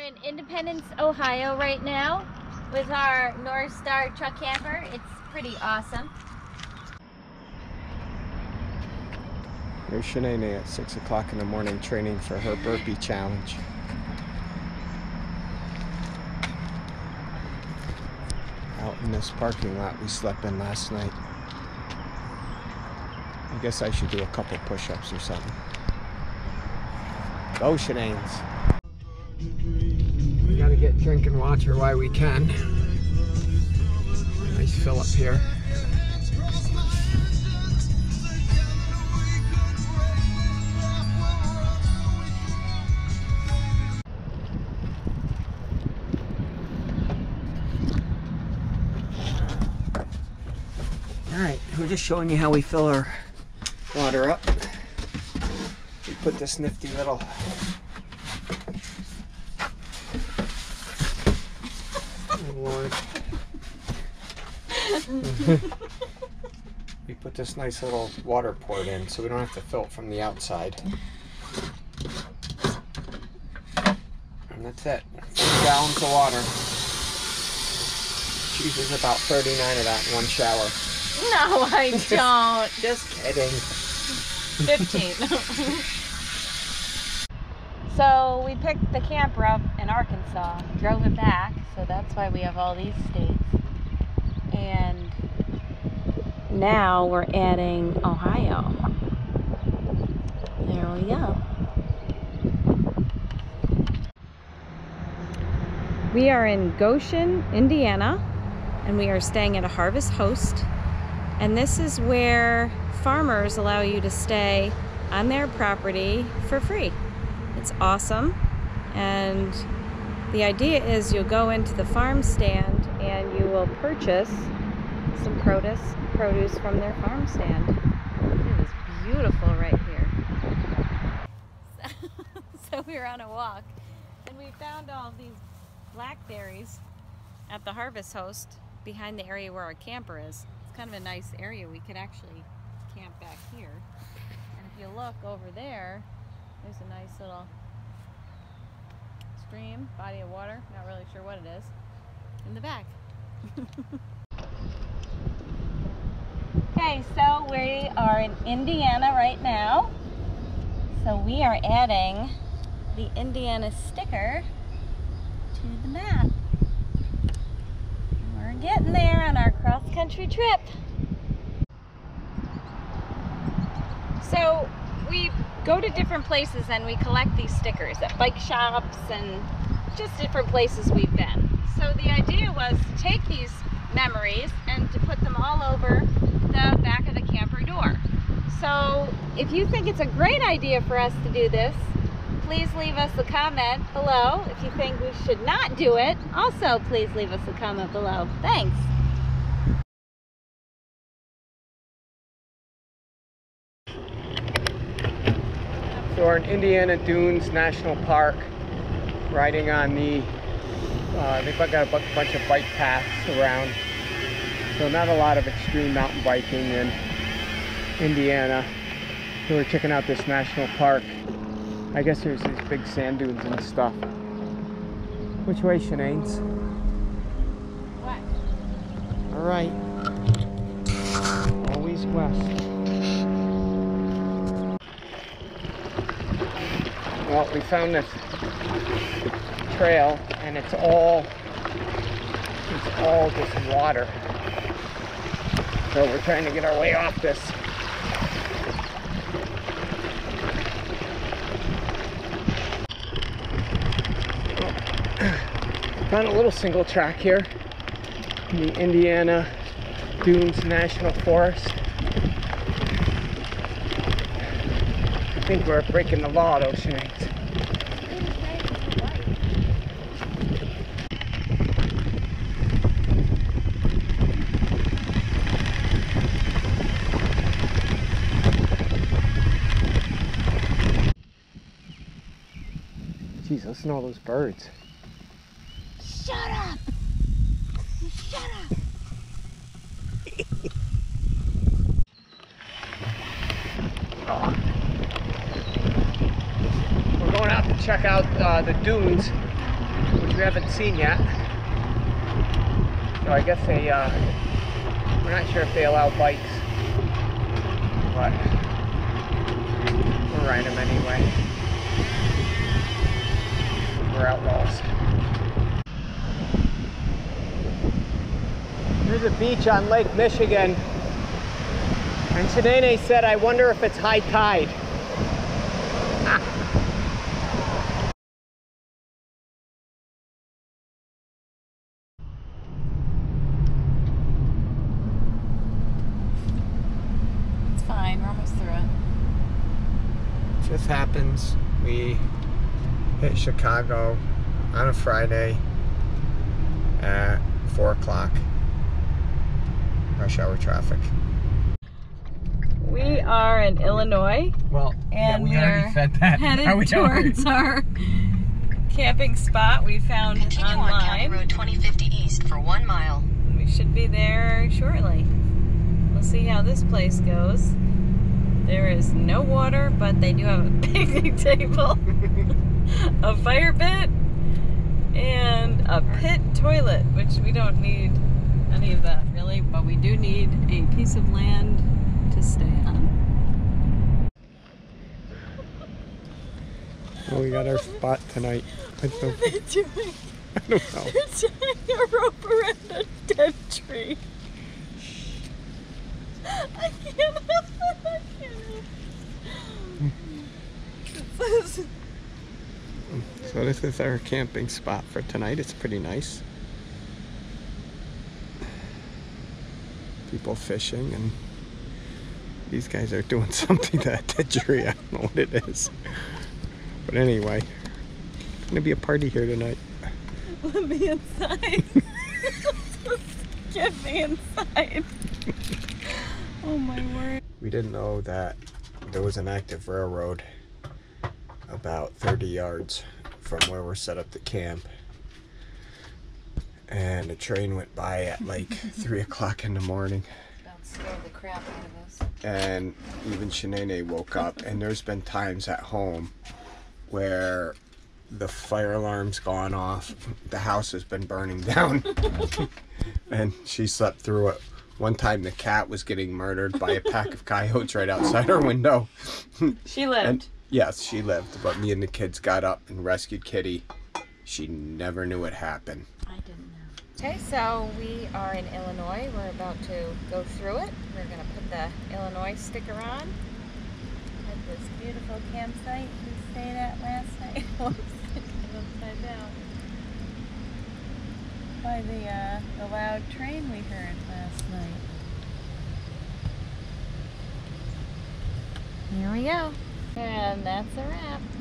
in Independence, Ohio right now with our Northstar truck camper. It's pretty awesome. Here's Shanae at 6 o'clock in the morning training for her burpee challenge. Out in this parking lot we slept in last night. I guess I should do a couple push-ups or something. Go Shanae's. We gotta get drinking water while we can. Nice fill up here. Alright, we're just showing you how we fill our water up. We put this nifty little Lord. We put this nice little water port in so we don't have to fill it from the outside. And that's it. 3 gallons of water. She uses about 39 of that in one shower. No, I don't. Just kidding. 15. So we picked the camper up in Arkansas, drove it back, so that's why we have all these states. And now we're adding Ohio. There we go. We are in Goshen, Indiana, and we are staying at a Harvest Host. And this is where farmers allow you to stay on their property for free. It's awesome, and the idea is you'll go into the farm stand and you will purchase some produce from their farm stand. It is beautiful right here. So we were on a walk and we found all of these blackberries at the Harvest Host behind the area where our camper is. It's kind of a nice area. We could actually camp back here. And if you look over there, there's a nice little stream, body of water, not really sure what it is, in the back. Okay, so we are in Indiana right now. So we are adding the Indiana sticker to the map. We're getting there on our cross-country trip. So we go to different places and we collect these stickers at bike shops and just different places we've been. So the idea was to take these memories and to put them all over the back of the camper door. So if you think it's a great idea for us to do this, please leave us a comment below. If you think we should not do it, also please leave us a comment below. Thanks. So we're in Indiana Dunes National Park, riding on the, they've got a bunch of bike paths around. So not a lot of extreme mountain biking in Indiana. So we're checking out this national park. I guess there's these big sand dunes and stuff. Which way, Shanae's? What? All right. Always west. Well, we found this trail, and it's all just water. So we're trying to get our way off this. Found a little single track here in the Indiana Dunes National Forest. I think we're breaking the law though, Shanae. Jeez, listen to all those birds. Shut up! Shut up! Oh. We're going out to check out the dunes. which we haven't seen yet. So I guess we're not sure if they allow bikes, but we'll ride them anyway. We're outlaws. There's a beach on Lake Michigan, and Shanae said, I wonder if it's high tide. It's fine, we're almost through it. This happens. We hit Chicago on a Friday at 4 o'clock. Rush hour traffic. We are in Illinois. Well, and we already said that. Headed towards our camping spot we found Continue online. on County Road 2050 East for 1 mile. We should be there shortly. We'll see how this place goes. There is no water, but they do have a picnic table, a fire pit, and a pit toilet, which we don't need any of that really, but we do need a piece of land to stay on. Well, we got our spot tonight. What are they doing? I don't know. They're tying a rope around a dead tree. I can't help it. I can't help it. So this is our camping spot for tonight. It's pretty nice. People fishing, and these guys are doing something to that dead tree. I don't know what it is. But anyway, there's gonna be a party here tonight. Let me inside. Get me inside. Oh my word. We didn't know that there was an active railroad about 30 yards from where we're set up to camp. And a train went by at like 3 o'clock in the morning. About to scare the crap out of us. And even Shanae woke up, and there's been times at home where the fire alarm's gone off, the house has been burning down, and she slept through it. One time the cat was getting murdered by a pack of coyotes right outside her window. She lived. And, yes, she lived, but me and the kids got up and rescued Kitty. She never knew it happened. I didn't know. Okay, so we are in Illinois. We're about to go through it. We're going to put the Illinois sticker on at this beautiful campsite we stayed at last night. Upside down. By the loud train we heard last night. Here we go. And that's a wrap.